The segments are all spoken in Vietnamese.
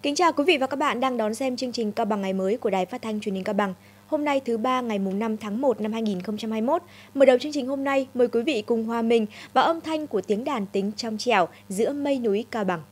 Kính chào quý vị và các bạn đang đón xem chương trình Cao Bằng ngày mới của Đài Phát thanh Truyền hình Cao Bằng. Hôm nay thứ ba ngày 5 tháng 1 năm 2021. Mở đầu chương trình hôm nay, mời quý vị cùng hòa mình vào âm thanh của tiếng đàn tính trong trẻo giữa mây núi Cao Bằng.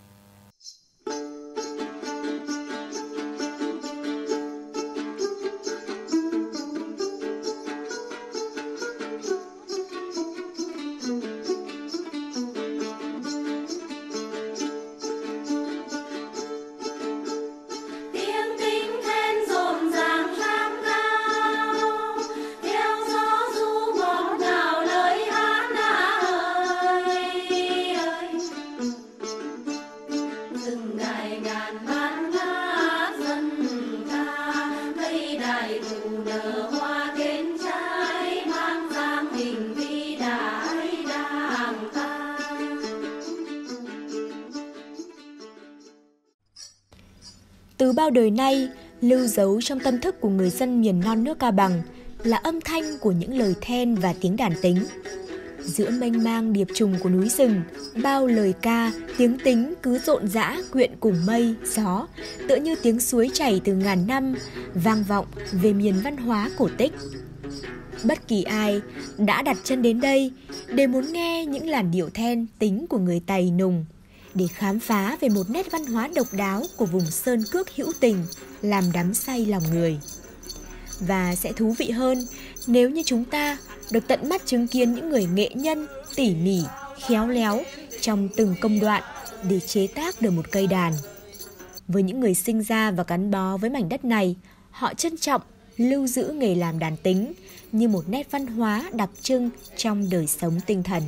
Từ bao đời nay, lưu dấu trong tâm thức của người dân miền non nước Cao Bằng là âm thanh của những lời then và tiếng đàn tính. Giữa mênh mang điệp trùng của núi rừng, bao lời ca, tiếng tính cứ rộn rã quyện cùng mây, gió, tựa như tiếng suối chảy từ ngàn năm, vang vọng về miền văn hóa cổ tích. Bất kỳ ai đã đặt chân đến đây đều muốn nghe những làn điệu then tính của người Tày Nùng, để khám phá về một nét văn hóa độc đáo của vùng sơn cước hữu tình, làm đắm say lòng người. Và sẽ thú vị hơn nếu như chúng ta được tận mắt chứng kiến những người nghệ nhân tỉ mỉ, khéo léo trong từng công đoạn để chế tác được một cây đàn. Với những người sinh ra và gắn bó với mảnh đất này, họ trân trọng, lưu giữ nghề làm đàn tính như một nét văn hóa đặc trưng trong đời sống tinh thần.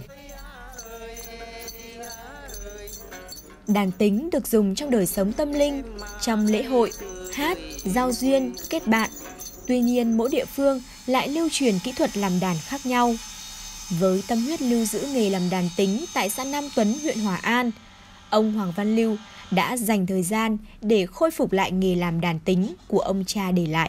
Đàn tính được dùng trong đời sống tâm linh, trong lễ hội, hát, giao duyên, kết bạn. Tuy nhiên, mỗi địa phương lại lưu truyền kỹ thuật làm đàn khác nhau. Với tâm huyết lưu giữ nghề làm đàn tính tại xã Nam Tuấn, huyện Hòa An, ông Hoàng Văn Lưu đã dành thời gian để khôi phục lại nghề làm đàn tính của ông cha để lại.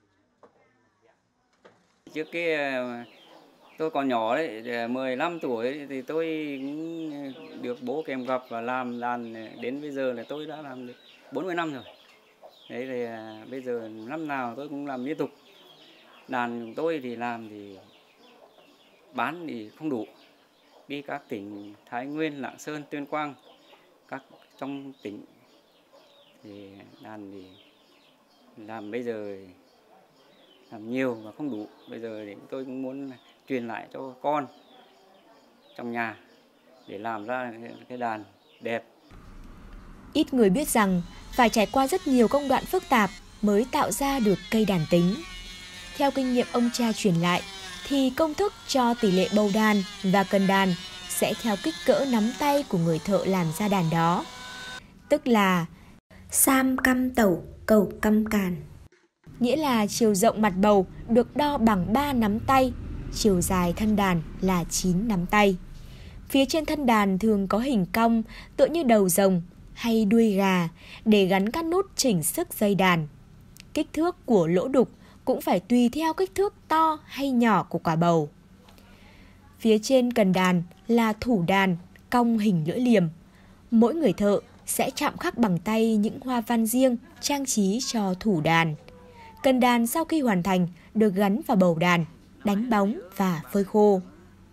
Trước tôi còn nhỏ đấy, 15 tuổi thì tôi cũng được bố kèm gặp và làm đàn đến bây giờ là tôi đã làm được 40 năm rồi. Đấy thì bây giờ năm nào tôi cũng làm liên tục. Đàn của tôi thì làm thì bán thì không đủ. Đi các tỉnh Thái Nguyên, Lạng Sơn, Tuyên Quang, các trong tỉnh thì đàn thì làm bây giờ làm nhiều mà không đủ. Bây giờ thì tôi cũng muốn truyền lại cho con trong nhà để làm ra cái đàn đẹp. Ít người biết rằng phải trải qua rất nhiều công đoạn phức tạp mới tạo ra được cây đàn tính. Theo kinh nghiệm ông cha truyền lại thì công thức cho tỷ lệ bầu đàn và cần đàn sẽ theo kích cỡ nắm tay của người thợ làm ra đàn đó. Tức là sam căm tẩu cầu căm càn. Nghĩa là chiều rộng mặt bầu được đo bằng 3 nắm tay, chiều dài thân đàn là 9 nắm tay. Phía trên thân đàn thường có hình cong tựa như đầu rồng hay đuôi gà để gắn các nút chỉnh sức dây đàn. Kích thước của lỗ đục cũng phải tùy theo kích thước to hay nhỏ của quả bầu. Phía trên cần đàn là thủ đàn cong hình lưỡi liềm. Mỗi người thợ sẽ chạm khắc bằng tay những hoa văn riêng trang trí cho thủ đàn. Cần đàn sau khi hoàn thành được gắn vào bầu đàn, đánh bóng và phơi khô.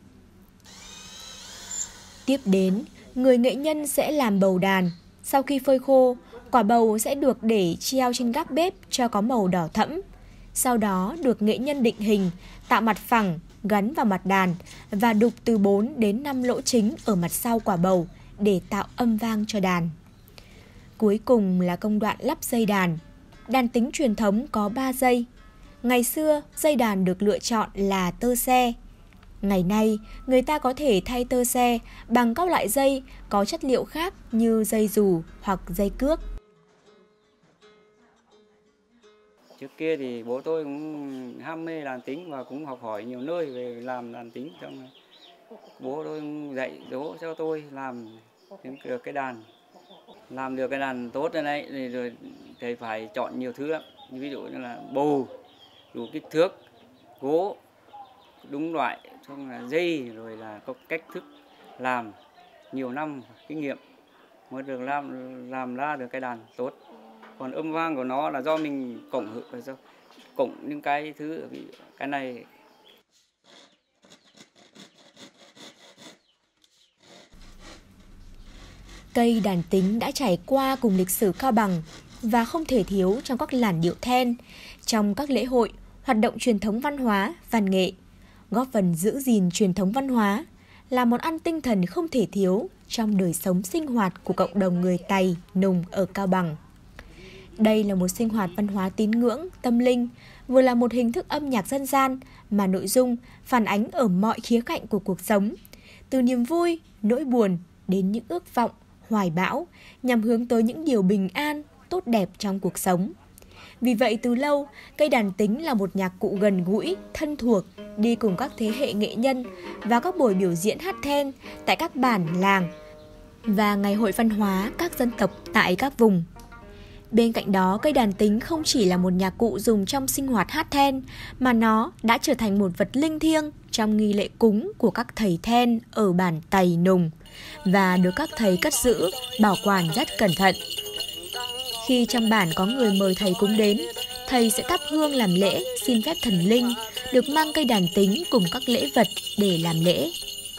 Tiếp đến, người nghệ nhân sẽ làm bầu đàn. Sau khi phơi khô, quả bầu sẽ được để treo trên gác bếp cho có màu đỏ thẫm. Sau đó được nghệ nhân định hình, tạo mặt phẳng, gắn vào mặt đàn và đục từ 4 đến 5 lỗ chính ở mặt sau quả bầu để tạo âm vang cho đàn. Cuối cùng là công đoạn lắp dây đàn. Đàn tính truyền thống có 3 dây. Ngày xưa, dây đàn được lựa chọn là tơ xe. Ngày nay, người ta có thể thay tơ xe bằng các loại dây có chất liệu khác như dây dù hoặc dây cước. Trước kia thì bố tôi cũng ham mê đàn tính và cũng học hỏi nhiều nơi về làm đàn tính. Trong bố tôi dạy dỗ cho tôi làm được cái đàn. Làm được cái đàn tốt ở đây thì rồi thầy phải chọn nhiều thứ lắm. Ví dụ như là bầu đủ kích thước, gỗ đúng loại, xong là dây, rồi là có cách thức làm nhiều năm kinh nghiệm mới được làm ra được cái đàn tốt. Còn âm vang của nó là do mình cộng những cái thứ cái này. Cây đàn tính đã trải qua cùng lịch sử Cao Bằng và không thể thiếu trong các làn điệu then, trong các lễ hội, hoạt động truyền thống văn hóa, văn nghệ, góp phần giữ gìn truyền thống văn hóa, là món ăn tinh thần không thể thiếu trong đời sống sinh hoạt của cộng đồng người Tày, Nùng ở Cao Bằng. Đây là một sinh hoạt văn hóa tín ngưỡng, tâm linh, vừa là một hình thức âm nhạc dân gian mà nội dung phản ánh ở mọi khía cạnh của cuộc sống, từ niềm vui, nỗi buồn đến những ước vọng, hoài bão, nhằm hướng tới những điều bình an, tốt đẹp trong cuộc sống. Vì vậy từ lâu, cây đàn tính là một nhạc cụ gần gũi, thân thuộc, đi cùng các thế hệ nghệ nhân và các buổi biểu diễn hát then tại các bản, làng và ngày hội văn hóa các dân tộc tại các vùng. Bên cạnh đó, cây đàn tính không chỉ là một nhạc cụ dùng trong sinh hoạt hát then, mà nó đã trở thành một vật linh thiêng trong nghi lễ cúng của các thầy then ở bản Tày Nùng và được các thầy cất giữ, bảo quản rất cẩn thận. Khi trong bản có người mời thầy cúng đến, thầy sẽ thắp hương làm lễ, xin phép thần linh, được mang cây đàn tính cùng các lễ vật để làm lễ.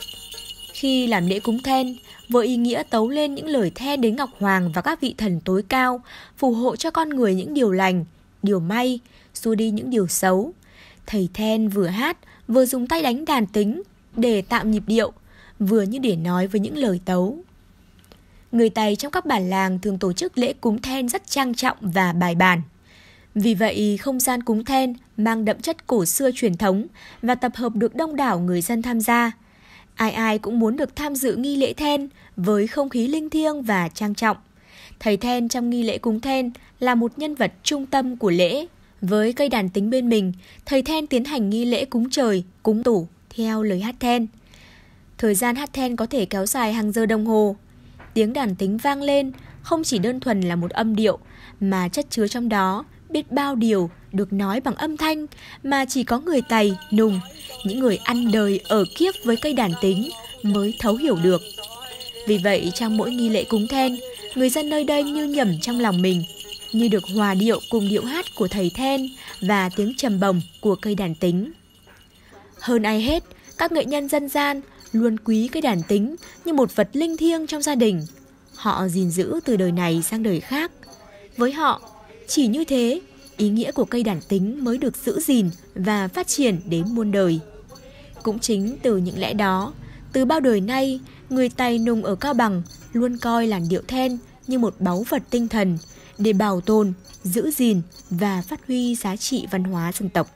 Khi làm lễ cúng then, với ý nghĩa tấu lên những lời then đến Ngọc Hoàng và các vị thần tối cao, phù hộ cho con người những điều lành, điều may, xua đi những điều xấu, thầy then vừa hát, vừa dùng tay đánh đàn tính để tạo nhịp điệu, vừa như để nói với những lời tấu. Người Tày trong các bản làng thường tổ chức lễ cúng then rất trang trọng và bài bản. Vì vậy, không gian cúng then mang đậm chất cổ xưa truyền thống và tập hợp được đông đảo người dân tham gia. Ai ai cũng muốn được tham dự nghi lễ then với không khí linh thiêng và trang trọng. Thầy then trong nghi lễ cúng then là một nhân vật trung tâm của lễ. Với cây đàn tính bên mình, thầy then tiến hành nghi lễ cúng trời, cúng tổ theo lời hát then. Thời gian hát then có thể kéo dài hàng giờ đồng hồ. Tiếng đàn tính vang lên không chỉ đơn thuần là một âm điệu, mà chất chứa trong đó biết bao điều được nói bằng âm thanh mà chỉ có người Tày, Nùng, những người ăn đời ở kiếp với cây đàn tính mới thấu hiểu được. Vì vậy, trong mỗi nghi lễ cúng then, người dân nơi đây như nhẩm trong lòng mình, như được hòa điệu cùng điệu hát của thầy then và tiếng trầm bồng của cây đàn tính. Hơn ai hết, các nghệ nhân dân gian luôn quý cây đàn tính như một vật linh thiêng trong gia đình. Họ gìn giữ từ đời này sang đời khác. Với họ, chỉ như thế, ý nghĩa của cây đàn tính mới được giữ gìn và phát triển đến muôn đời. Cũng chính từ những lẽ đó, từ bao đời nay, người Tày Nùng ở Cao Bằng luôn coi làn điệu then như một báu vật tinh thần để bảo tồn, giữ gìn và phát huy giá trị văn hóa dân tộc.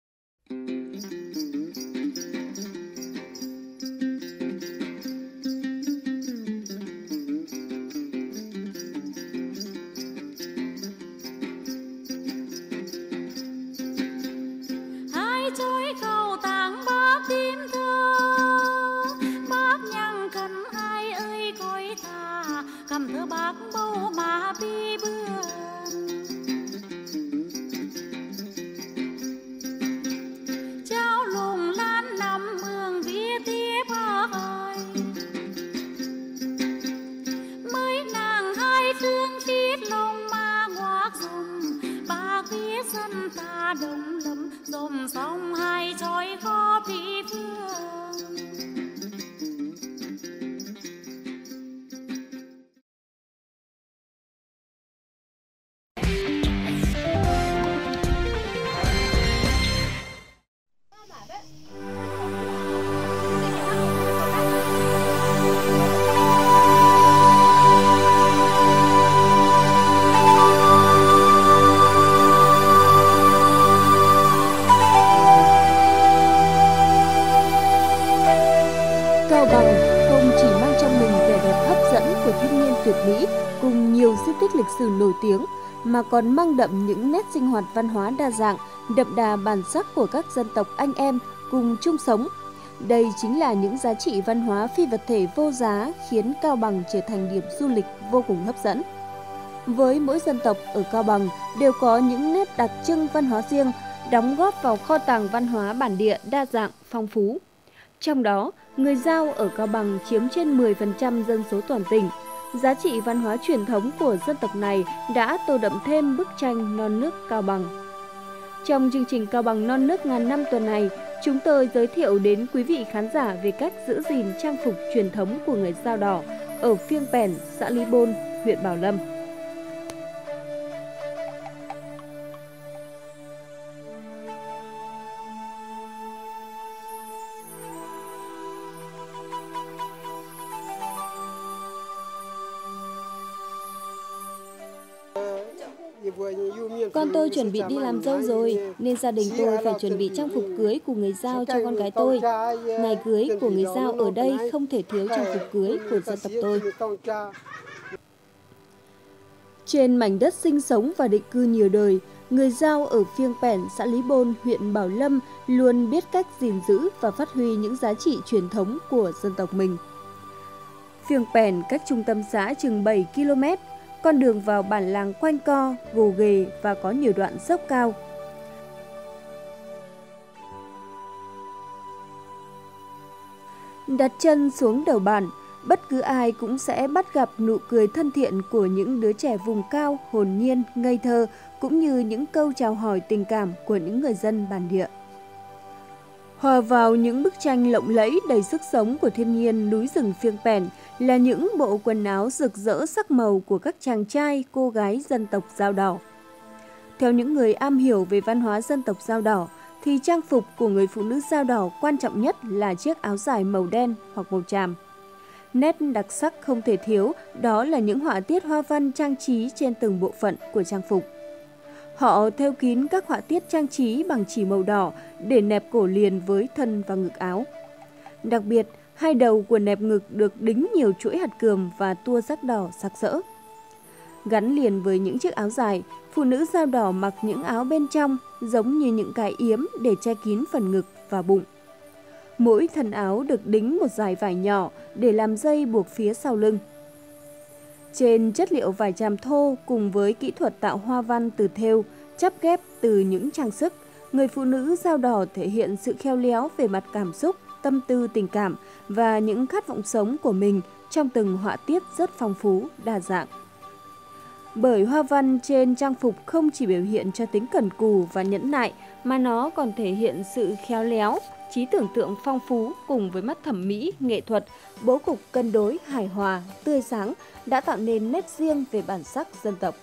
Cao Bằng không chỉ mang trong mình vẻ đẹp hấp dẫn của thiên nhiên tuyệt mỹ cùng nhiều di tích lịch sử nổi tiếng, mà còn mang đậm những nét sinh hoạt văn hóa đa dạng, đậm đà bản sắc của các dân tộc anh em cùng chung sống. Đây chính là những giá trị văn hóa phi vật thể vô giá khiến Cao Bằng trở thành điểm du lịch vô cùng hấp dẫn. Với mỗi dân tộc ở Cao Bằng đều có những nét đặc trưng văn hóa riêng, đóng góp vào kho tàng văn hóa bản địa đa dạng, phong phú. Trong đó, người Dao ở Cao Bằng chiếm trên 10% dân số toàn tỉnh. Giá trị văn hóa truyền thống của dân tộc này đã tô đậm thêm bức tranh non nước Cao Bằng. Trong chương trình Cao Bằng non nước ngàn năm tuần này, chúng tôi giới thiệu đến quý vị khán giả về cách giữ gìn trang phục truyền thống của người Dao Đỏ ở Phiêng Pèn, xã Lý Bôn, huyện Bảo Lâm. Con tôi chuẩn bị đi làm dâu rồi, nên gia đình tôi phải chuẩn bị trang phục cưới của người Dao cho con gái tôi. Ngày cưới của người Dao ở đây không thể thiếu trang phục cưới của dân tộc tôi. Trên mảnh đất sinh sống và định cư nhiều đời, người Dao ở Phiêng Pèn, xã Lý Bôn, huyện Bảo Lâm luôn biết cách gìn giữ và phát huy những giá trị truyền thống của dân tộc mình. Phiêng Pèn cách trung tâm xã chừng 7 km. Con đường vào bản làng quanh co, gồ ghề và có nhiều đoạn dốc cao. Đặt chân xuống đầu bản, bất cứ ai cũng sẽ bắt gặp nụ cười thân thiện của những đứa trẻ vùng cao, hồn nhiên, ngây thơ, cũng như những câu chào hỏi tình cảm của những người dân bản địa. Hòa vào những bức tranh lộng lẫy đầy sức sống của thiên nhiên núi rừng Phiêng Pèn là những bộ quần áo rực rỡ sắc màu của các chàng trai, cô gái dân tộc Dao Đỏ. Theo những người am hiểu về văn hóa dân tộc Dao Đỏ, thì trang phục của người phụ nữ Dao Đỏ quan trọng nhất là chiếc áo dài màu đen hoặc màu tràm. Nét đặc sắc không thể thiếu đó là những họa tiết hoa văn trang trí trên từng bộ phận của trang phục. Họ thêu kín các họa tiết trang trí bằng chỉ màu đỏ để nẹp cổ liền với thân và ngực áo. Đặc biệt, hai đầu của nẹp ngực được đính nhiều chuỗi hạt cườm và tua sắc đỏ sặc sỡ. Gắn liền với những chiếc áo dài, phụ nữ Dao Đỏ mặc những áo bên trong giống như những cái yếm để che kín phần ngực và bụng. Mỗi thân áo được đính một dải vải nhỏ để làm dây buộc phía sau lưng. Trên chất liệu vải tràm thô cùng với kỹ thuật tạo hoa văn từ thêu, chắp ghép từ những trang sức, người phụ nữ Dao Đỏ thể hiện sự khéo léo về mặt cảm xúc, tâm tư tình cảm và những khát vọng sống của mình trong từng họa tiết rất phong phú, đa dạng. Bởi hoa văn trên trang phục không chỉ biểu hiện cho tính cẩn cù và nhẫn nại mà nó còn thể hiện sự khéo léo, trí tưởng tượng phong phú cùng với mắt thẩm mỹ, nghệ thuật, bố cục cân đối, hài hòa, tươi sáng đã tạo nên nét riêng về bản sắc dân tộc.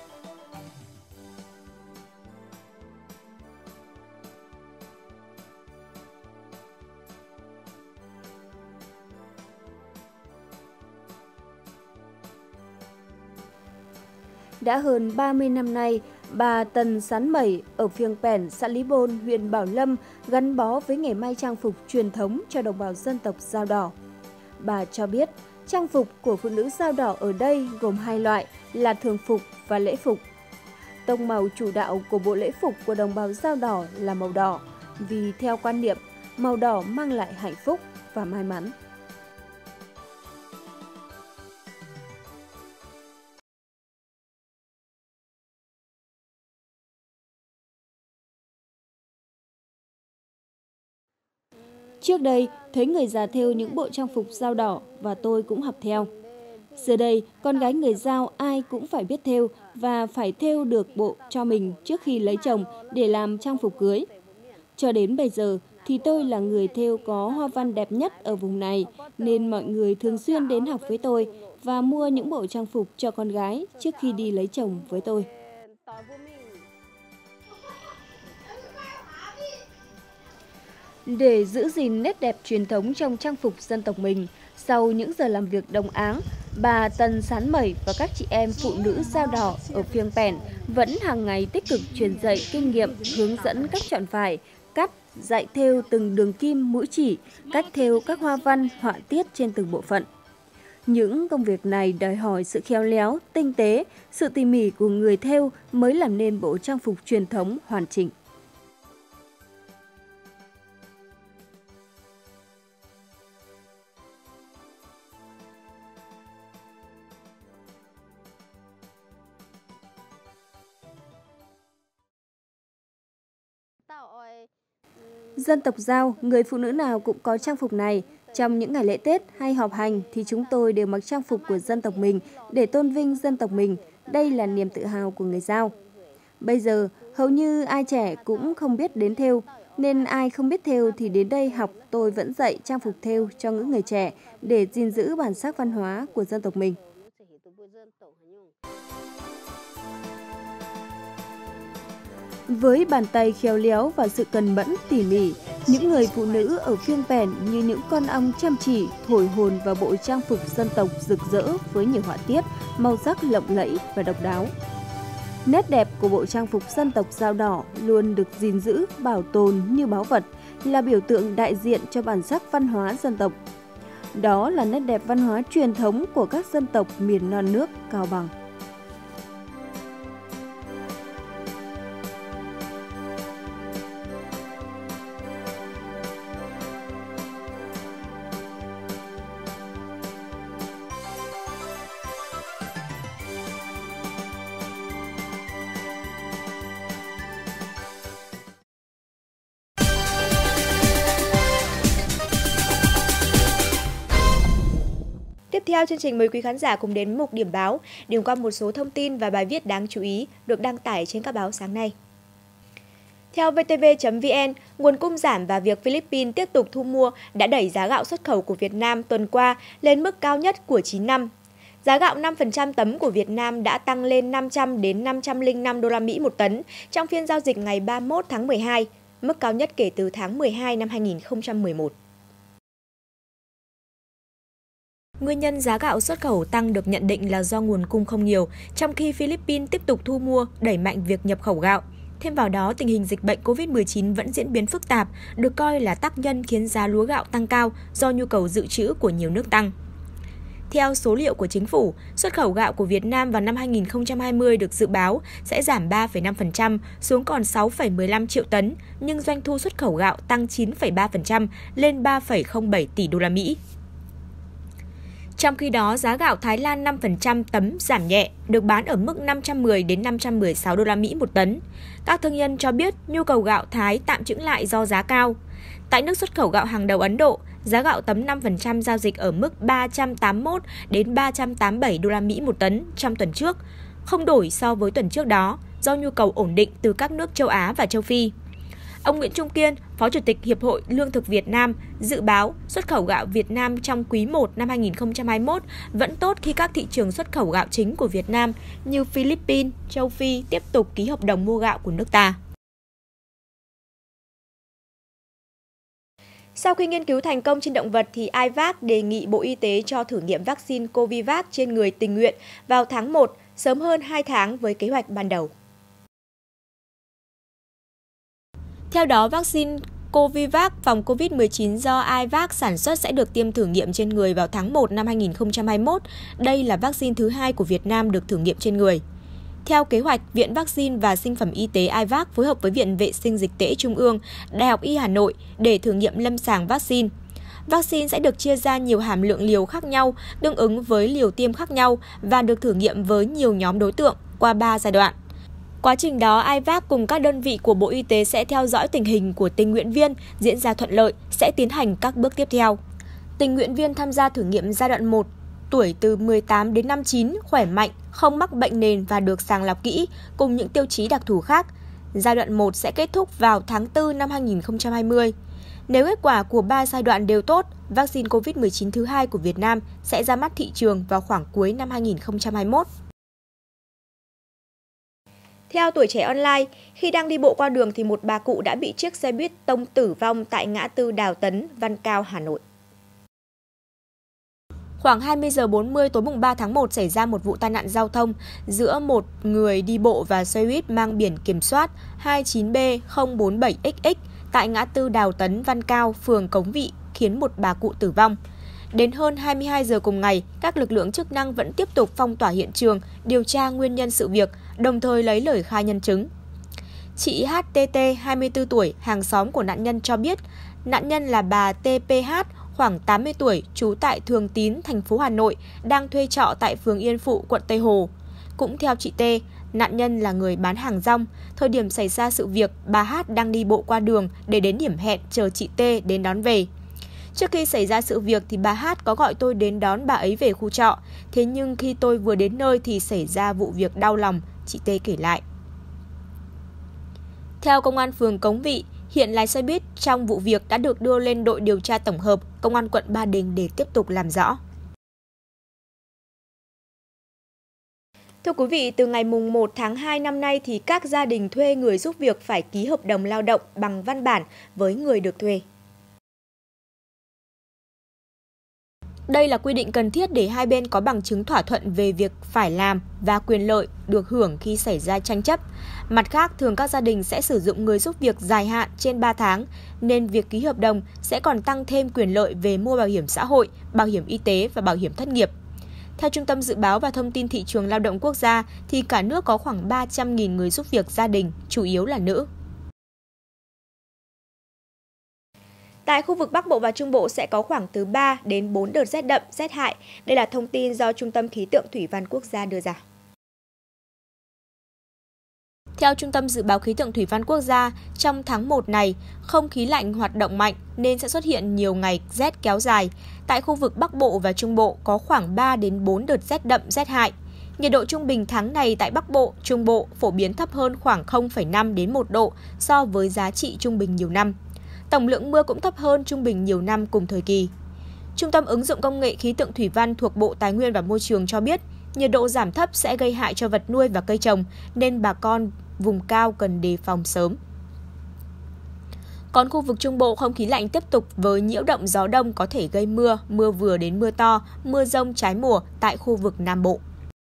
Đã hơn 30 năm nay, bà Tần Sán Mẩy ở Phiêng Pèn, xã Lý Bôn, huyện Bảo Lâm gắn bó với nghề may trang phục truyền thống cho đồng bào dân tộc Dao Đỏ. Bà cho biết, trang phục của phụ nữ Dao Đỏ ở đây gồm hai loại là thường phục và lễ phục. Tông màu chủ đạo của bộ lễ phục của đồng bào Dao Đỏ là màu đỏ, vì theo quan niệm, màu đỏ mang lại hạnh phúc và may mắn. Trước đây, thấy người già thêu những bộ trang phục Dao Đỏ và tôi cũng học theo. Giờ đây, con gái người Dao ai cũng phải biết thêu và phải thêu được bộ cho mình trước khi lấy chồng để làm trang phục cưới. Cho đến bây giờ thì tôi là người thêu có hoa văn đẹp nhất ở vùng này nên mọi người thường xuyên đến học với tôi và mua những bộ trang phục cho con gái trước khi đi lấy chồng với tôi. Để giữ gìn nét đẹp truyền thống trong trang phục dân tộc mình, sau những giờ làm việc đồng áng, bà Tần Sán Mẩy và các chị em phụ nữ Dao Đỏ ở Phiêng Pèn vẫn hàng ngày tích cực truyền dạy kinh nghiệm, hướng dẫn cách chọn vải, cắt, dạy thêu từng đường kim, mũi chỉ, cách thêu các hoa văn, họa tiết trên từng bộ phận. Những công việc này đòi hỏi sự khéo léo, tinh tế, sự tỉ mỉ của người thêu mới làm nên bộ trang phục truyền thống hoàn chỉnh. Dân tộc Dao, người phụ nữ nào cũng có trang phục này, Trong những ngày lễ Tết hay họp hành thì chúng tôi đều mặc trang phục của dân tộc mình để tôn vinh dân tộc mình. Đây là niềm tự hào của người Dao. Bây giờ, hầu như ai trẻ cũng không biết đến thêu, nên ai không biết thêu thì đến đây học tôi vẫn dạy trang phục thêu cho những người trẻ để gìn giữ bản sắc văn hóa của dân tộc mình. Với bàn tay khéo léo và sự cần mẫn tỉ mỉ, những người phụ nữ ở Phiêng Pẻn như những con ong chăm chỉ thổi hồn vào bộ trang phục dân tộc rực rỡ với nhiều họa tiết, màu sắc lộng lẫy và độc đáo. Nét đẹp của bộ trang phục dân tộc Dao Đỏ luôn được gìn giữ, bảo tồn như báu vật, là biểu tượng đại diện cho bản sắc văn hóa dân tộc. Đó là nét đẹp văn hóa truyền thống của các dân tộc miền non nước Cao Bằng. Tiếp theo chương trình mời quý khán giả cùng đến mục điểm báo, điểm qua một số thông tin và bài viết đáng chú ý được đăng tải trên các báo sáng nay. Theo VTV.vn, nguồn cung giảm và việc Philippines tiếp tục thu mua đã đẩy giá gạo xuất khẩu của Việt Nam tuần qua lên mức cao nhất của 9 năm. Giá gạo 5% tấm của Việt Nam đã tăng lên 500 đến 505 đô la Mỹ một tấn trong phiên giao dịch ngày 31 tháng 12, mức cao nhất kể từ tháng 12 năm 2011. Nguyên nhân giá gạo xuất khẩu tăng được nhận định là do nguồn cung không nhiều, trong khi Philippines tiếp tục thu mua, đẩy mạnh việc nhập khẩu gạo. Thêm vào đó, tình hình dịch bệnh COVID-19 vẫn diễn biến phức tạp, được coi là tác nhân khiến giá lúa gạo tăng cao do nhu cầu dự trữ của nhiều nước tăng. Theo số liệu của chính phủ, xuất khẩu gạo của Việt Nam vào năm 2020 được dự báo sẽ giảm 3,5% xuống còn 6,15 triệu tấn, nhưng doanh thu xuất khẩu gạo tăng 9,3% lên 3,07 tỷ đô la Mỹ. Trong khi đó, giá gạo Thái Lan 5% tấm giảm nhẹ, được bán ở mức 510 đến 516 đô la Mỹ một tấn. Các thương nhân cho biết nhu cầu gạo Thái tạm chững lại do giá cao. Tại nước xuất khẩu gạo hàng đầu Ấn Độ, giá gạo tấm 5% giao dịch ở mức 381 đến 387 đô la Mỹ một tấn trong tuần trước, không đổi so với tuần trước đó do nhu cầu ổn định từ các nước châu Á và châu Phi. Ông Nguyễn Trung Kiên, Phó Chủ tịch Hiệp hội Lương thực Việt Nam, dự báo xuất khẩu gạo Việt Nam trong quý 1 năm 2021 vẫn tốt khi các thị trường xuất khẩu gạo chính của Việt Nam như Philippines, châu Phi tiếp tục ký hợp đồng mua gạo của nước ta. Sau khi nghiên cứu thành công trên động vật thì IVAC đề nghị Bộ Y tế cho thử nghiệm vaccine Covivac trên người tình nguyện vào tháng 1, sớm hơn 2 tháng với kế hoạch ban đầu. Theo đó, vaccine Covivac phòng COVID-19 do IVAC sản xuất sẽ được tiêm thử nghiệm trên người vào tháng 1 năm 2021. Đây là vaccine thứ 2 của Việt Nam được thử nghiệm trên người. Theo kế hoạch, Viện Vaccine và Sinh phẩm Y tế IVAC phối hợp với Viện Vệ sinh Dịch tễ Trung ương, Đại học Y Hà Nội để thử nghiệm lâm sàng vaccine. Vaccine sẽ được chia ra nhiều hàm lượng liều khác nhau, tương ứng với liều tiêm khác nhau và được thử nghiệm với nhiều nhóm đối tượng qua 3 giai đoạn. Quá trình đó, IVAC cùng các đơn vị của Bộ Y tế sẽ theo dõi tình hình của tình nguyện viên, diễn ra thuận lợi, sẽ tiến hành các bước tiếp theo. Tình nguyện viên tham gia thử nghiệm giai đoạn 1, tuổi từ 18 đến 59, khỏe mạnh, không mắc bệnh nền và được sàng lọc kỹ, cùng những tiêu chí đặc thù khác. Giai đoạn 1 sẽ kết thúc vào tháng 4 năm 2020. Nếu kết quả của 3 giai đoạn đều tốt, vaccine COVID-19 thứ 2 của Việt Nam sẽ ra mắt thị trường vào khoảng cuối năm 2021. Theo Tuổi Trẻ Online, khi đang đi bộ qua đường thì một bà cụ đã bị chiếc xe buýt tông tử vong tại ngã tư Đào Tấn, Văn Cao, Hà Nội. Khoảng 20 giờ 40 tối mùng 3 tháng 1 xảy ra một vụ tai nạn giao thông giữa một người đi bộ và xe buýt mang biển kiểm soát 29B047XX tại ngã tư Đào Tấn, Văn Cao, phường Cống Vị, khiến một bà cụ tử vong. Đến hơn 22 giờ cùng ngày, các lực lượng chức năng vẫn tiếp tục phong tỏa hiện trường, điều tra nguyên nhân sự việc, đồng thời lấy lời khai nhân chứng. Chị HTT, 24 tuổi, hàng xóm của nạn nhân cho biết, nạn nhân là bà TPH, khoảng 80 tuổi, trú tại Thường Tín, thành phố Hà Nội, đang thuê trọ tại phường Yên Phụ, quận Tây Hồ. Cũng theo chị T, nạn nhân là người bán hàng rong. Thời điểm xảy ra sự việc, bà H đang đi bộ qua đường để đến điểm hẹn chờ chị T đến đón về. Trước khi xảy ra sự việc thì bà Hát có gọi tôi đến đón bà ấy về khu trọ. Thế nhưng khi tôi vừa đến nơi thì xảy ra vụ việc đau lòng, chị T kể lại. Theo Công an phường Cống Vị, hiện lái xe buýt trong vụ việc đã được đưa lên đội điều tra tổng hợp Công an quận Ba Đình để tiếp tục làm rõ. Thưa quý vị, từ ngày 1 tháng 2 năm nay thì các gia đình thuê người giúp việc phải ký hợp đồng lao động bằng văn bản với người được thuê. Đây là quy định cần thiết để hai bên có bằng chứng thỏa thuận về việc phải làm và quyền lợi được hưởng khi xảy ra tranh chấp. Mặt khác, thường các gia đình sẽ sử dụng người giúp việc dài hạn trên 3 tháng, nên việc ký hợp đồng sẽ còn tăng thêm quyền lợi về mua bảo hiểm xã hội, bảo hiểm y tế và bảo hiểm thất nghiệp. Theo Trung tâm Dự báo và Thông tin Thị trường Lao động Quốc gia, thì cả nước có khoảng 300.000 người giúp việc gia đình, chủ yếu là nữ. Tại khu vực Bắc Bộ và Trung Bộ sẽ có khoảng từ 3 đến 4 đợt rét đậm, rét hại. Đây là thông tin do Trung tâm Khí tượng Thủy văn Quốc gia đưa ra. Theo Trung tâm Dự báo Khí tượng Thủy văn Quốc gia, trong tháng 1 này, không khí lạnh hoạt động mạnh nên sẽ xuất hiện nhiều ngày rét kéo dài. Tại khu vực Bắc Bộ và Trung Bộ có khoảng 3 đến 4 đợt rét đậm, rét hại. Nhiệt độ trung bình tháng này tại Bắc Bộ, Trung Bộ phổ biến thấp hơn khoảng 0,5 đến 1 độ so với giá trị trung bình nhiều năm. Tổng lượng mưa cũng thấp hơn trung bình nhiều năm cùng thời kỳ. Trung tâm ứng dụng công nghệ khí tượng thủy văn thuộc Bộ Tài nguyên và Môi trường cho biết, nhiệt độ giảm thấp sẽ gây hại cho vật nuôi và cây trồng, nên bà con vùng cao cần đề phòng sớm. Còn khu vực Trung Bộ, không khí lạnh tiếp tục với nhiễu động gió đông có thể gây mưa, mưa vừa đến mưa to, mưa dông trái mùa tại khu vực Nam Bộ.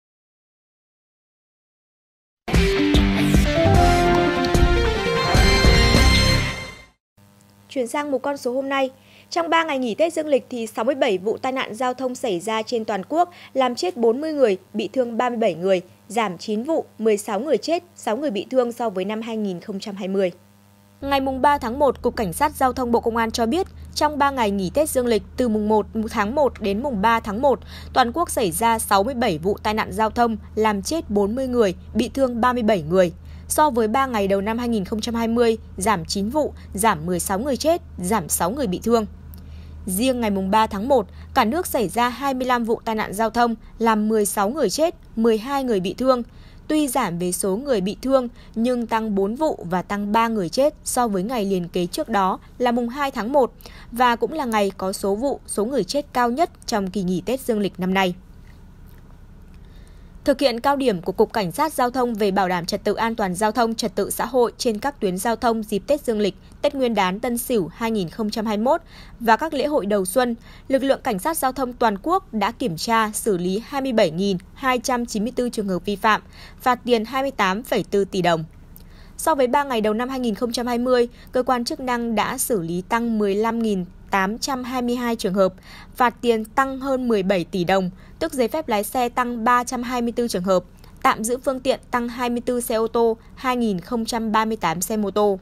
Chuyển sang một con số hôm nay. Trong 3 ngày nghỉ Tết Dương lịch thì 67 vụ tai nạn giao thông xảy ra trên toàn quốc, làm chết 40 người, bị thương 37 người, giảm 9 vụ, 16 người chết, 6 người bị thương so với năm 2020. Ngày 3 tháng 1, Cục Cảnh sát Giao thông Bộ Công an cho biết, trong 3 ngày nghỉ Tết Dương lịch từ mùng 1 tháng 1 đến mùng 3 tháng 1, toàn quốc xảy ra 67 vụ tai nạn giao thông, làm chết 40 người, bị thương 37 người. So với 3 ngày đầu năm 2020, giảm 9 vụ, giảm 16 người chết, giảm 6 người bị thương. Riêng ngày 3 tháng 1, cả nước xảy ra 25 vụ tai nạn giao thông, làm 16 người chết, 12 người bị thương. Tuy giảm về số người bị thương, nhưng tăng 4 vụ và tăng 3 người chết so với ngày liền kề trước đó là mùng 2 tháng 1, và cũng là ngày có số vụ, số người chết cao nhất trong kỳ nghỉ Tết Dương lịch năm nay. Thực hiện cao điểm của Cục Cảnh sát Giao thông về bảo đảm trật tự an toàn giao thông, trật tự xã hội trên các tuyến giao thông dịp Tết Dương lịch, Tết Nguyên đán Tân Sửu 2021 và các lễ hội đầu xuân, lực lượng Cảnh sát Giao thông toàn quốc đã kiểm tra, xử lý 27.294 trường hợp vi phạm, phạt tiền 28,4 tỷ đồng. So với 3 ngày đầu năm 2020, cơ quan chức năng đã xử lý tăng 15.822 trường hợp, phạt tiền tăng hơn 17 tỷ đồng, tước giấy phép lái xe tăng 324 trường hợp, tạm giữ phương tiện tăng 24 xe ô tô, 2.038 xe mô tô.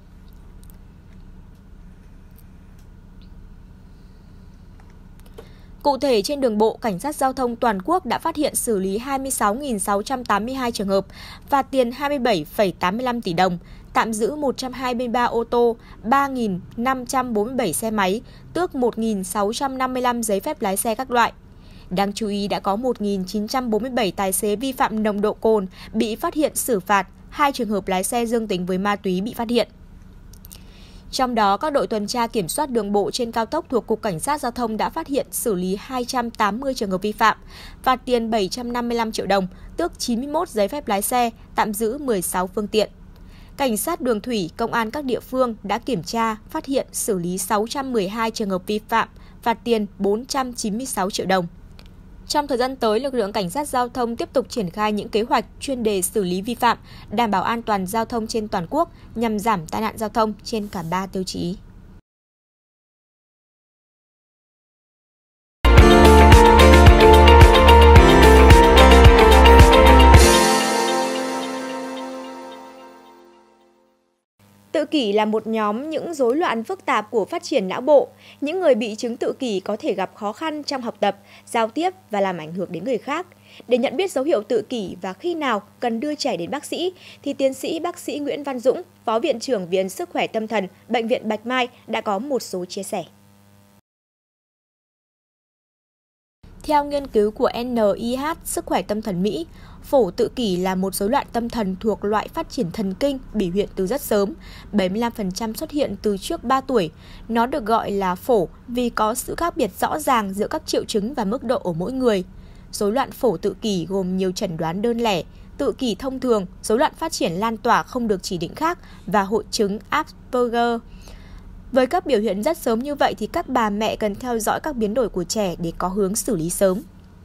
Cụ thể, trên đường bộ, Cảnh sát Giao thông toàn quốc đã phát hiện xử lý 26.682 trường hợp, phạt tiền 27,85 tỷ đồng, tạm giữ 123 ô tô, 3.547 xe máy, tước 1.655 giấy phép lái xe các loại. Đáng chú ý đã có 1.947 tài xế vi phạm nồng độ cồn bị phát hiện xử phạt, 2 trường hợp lái xe dương tính với ma túy bị phát hiện. Trong đó, các đội tuần tra kiểm soát đường bộ trên cao tốc thuộc Cục Cảnh sát Giao thông đã phát hiện xử lý 280 trường hợp vi phạm, phạt tiền 755 triệu đồng, tước 91 giấy phép lái xe, tạm giữ 16 phương tiện. Cảnh sát đường thủy, công an các địa phương đã kiểm tra, phát hiện xử lý 612 trường hợp vi phạm, phạt tiền 496 triệu đồng. Trong thời gian tới, lực lượng Cảnh sát Giao thông tiếp tục triển khai những kế hoạch chuyên đề xử lý vi phạm, đảm bảo an toàn giao thông trên toàn quốc nhằm giảm tai nạn giao thông trên cả 3 tiêu chí. Tự kỷ là một nhóm những rối loạn phức tạp của phát triển não bộ. Những người bị chứng tự kỷ có thể gặp khó khăn trong học tập, giao tiếp và làm ảnh hưởng đến người khác. Để nhận biết dấu hiệu tự kỷ và khi nào cần đưa trẻ đến bác sĩ, thì tiến sĩ bác sĩ Nguyễn Văn Dũng, Phó Viện trưởng Viện Sức khỏe Tâm thần, Bệnh viện Bạch Mai đã có một số chia sẻ. Theo nghiên cứu của NIH Sức khỏe tâm thần Mỹ, phổ tự kỷ là một rối loạn tâm thần thuộc loại phát triển thần kinh biểu hiện từ rất sớm, 75% xuất hiện từ trước 3 tuổi. Nó được gọi là phổ vì có sự khác biệt rõ ràng giữa các triệu chứng và mức độ ở mỗi người. Rối loạn phổ tự kỷ gồm nhiều chẩn đoán đơn lẻ, tự kỷ thông thường, rối loạn phát triển lan tỏa không được chỉ định khác và hội chứng Asperger. Với các biểu hiện rất sớm như vậy thì các bà mẹ cần theo dõi các biến đổi của trẻ để có hướng xử lý sớm.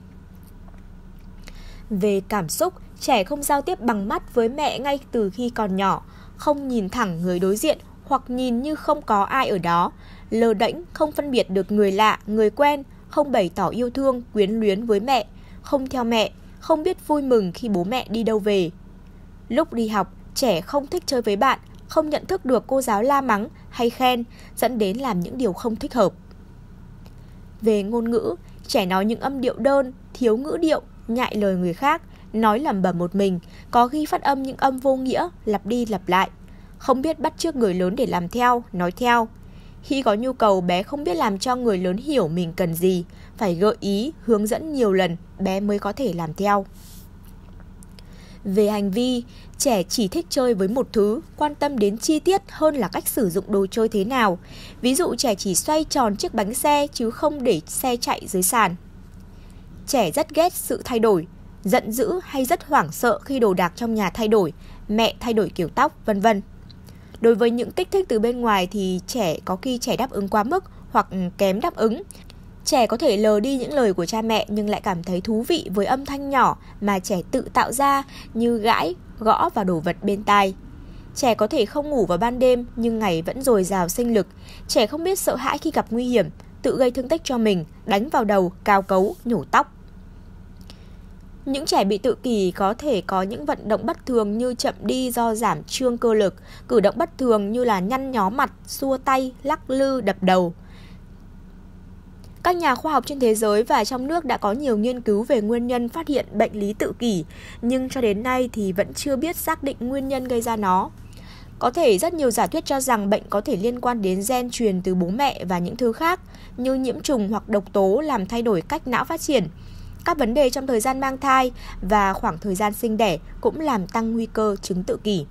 Về cảm xúc, trẻ không giao tiếp bằng mắt với mẹ ngay từ khi còn nhỏ, không nhìn thẳng người đối diện hoặc nhìn như không có ai ở đó, lơ đễnh, không phân biệt được người lạ, người quen, không bày tỏ yêu thương, quyến luyến với mẹ, không theo mẹ, không biết vui mừng khi bố mẹ đi đâu về. Lúc đi học, trẻ không thích chơi với bạn, không nhận thức được cô giáo la mắng hay khen, dẫn đến làm những điều không thích hợp. Về ngôn ngữ, trẻ nói những âm điệu đơn, thiếu ngữ điệu, nhại lời người khác, nói lẩm bẩm một mình, có khi phát âm những âm vô nghĩa, lặp đi lặp lại, không biết bắt chước người lớn để làm theo, nói theo. Khi có nhu cầu, bé không biết làm cho người lớn hiểu mình cần gì, phải gợi ý, hướng dẫn nhiều lần, bé mới có thể làm theo. Về hành vi, trẻ chỉ thích chơi với một thứ, quan tâm đến chi tiết hơn là cách sử dụng đồ chơi thế nào. Ví dụ trẻ chỉ xoay tròn chiếc bánh xe chứ không để xe chạy dưới sàn. Trẻ rất ghét sự thay đổi, giận dữ hay rất hoảng sợ khi đồ đạc trong nhà thay đổi, mẹ thay đổi kiểu tóc, vân vân. Đối với những kích thích từ bên ngoài thì có khi trẻ đáp ứng quá mức hoặc kém đáp ứng. Trẻ có thể lờ đi những lời của cha mẹ nhưng lại cảm thấy thú vị với âm thanh nhỏ mà trẻ tự tạo ra như gãi, gõ vào đồ vật bên tai. Trẻ có thể không ngủ vào ban đêm nhưng ngày vẫn dồi dào sinh lực. Trẻ không biết sợ hãi khi gặp nguy hiểm, tự gây thương tích cho mình, đánh vào đầu, cào cấu, nhổ tóc. Những trẻ bị tự kỷ có thể có những vận động bất thường như chậm đi do giảm trương cơ lực, cử động bất thường như là nhăn nhó mặt, xua tay, lắc lư, đập đầu. Các nhà khoa học trên thế giới và trong nước đã có nhiều nghiên cứu về nguyên nhân phát hiện bệnh lý tự kỷ, nhưng cho đến nay thì vẫn chưa biết xác định nguyên nhân gây ra nó. Có thể rất nhiều giả thuyết cho rằng bệnh có thể liên quan đến gen truyền từ bố mẹ và những thứ khác như nhiễm trùng hoặc độc tố làm thay đổi cách não phát triển. Các vấn đề trong thời gian mang thai và khoảng thời gian sinh đẻ cũng làm tăng nguy cơ chứng tự kỷ.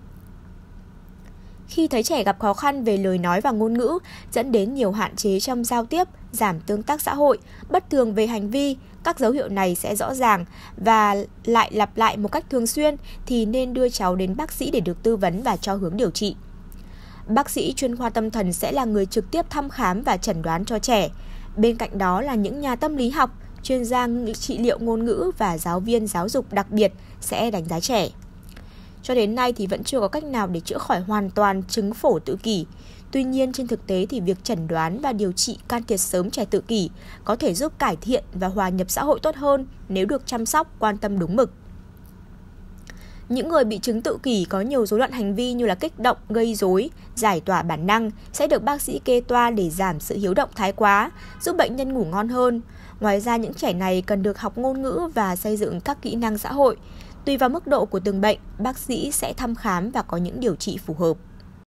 Khi thấy trẻ gặp khó khăn về lời nói và ngôn ngữ, dẫn đến nhiều hạn chế trong giao tiếp, giảm tương tác xã hội, bất thường về hành vi, các dấu hiệu này sẽ rõ ràng và lại lặp lại một cách thường xuyên thì nên đưa cháu đến bác sĩ để được tư vấn và cho hướng điều trị. Bác sĩ chuyên khoa tâm thần sẽ là người trực tiếp thăm khám và chẩn đoán cho trẻ. Bên cạnh đó là những nhà tâm lý học, chuyên gia trị liệu ngôn ngữ và giáo viên giáo dục đặc biệt sẽ đánh giá trẻ. Cho đến nay thì vẫn chưa có cách nào để chữa khỏi hoàn toàn chứng phổ tự kỷ. Tuy nhiên trên thực tế thì việc chẩn đoán và điều trị can thiệp sớm trẻ tự kỷ có thể giúp cải thiện và hòa nhập xã hội tốt hơn nếu được chăm sóc, quan tâm đúng mực. Những người bị chứng tự kỷ có nhiều rối loạn hành vi như là kích động, gây rối, giải tỏa bản năng sẽ được bác sĩ kê toa để giảm sự hiếu động thái quá, giúp bệnh nhân ngủ ngon hơn. Ngoài ra những trẻ này cần được học ngôn ngữ và xây dựng các kỹ năng xã hội. Tùy vào mức độ của từng bệnh, bác sĩ sẽ thăm khám và có những điều trị phù hợp.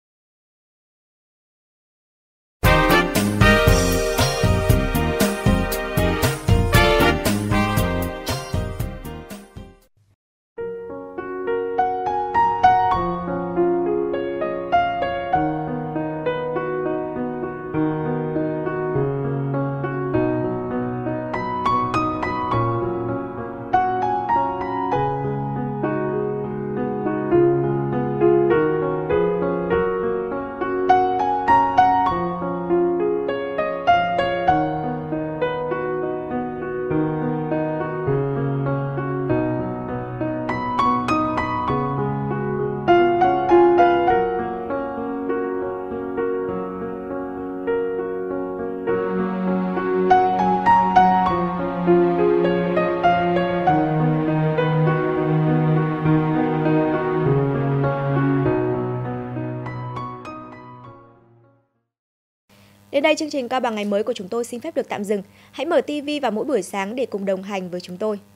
Đến đây chương trình Cao Bằng Ngày Mới của chúng tôi xin phép được tạm dừng. Hãy mở TV vào mỗi buổi sáng để cùng đồng hành với chúng tôi.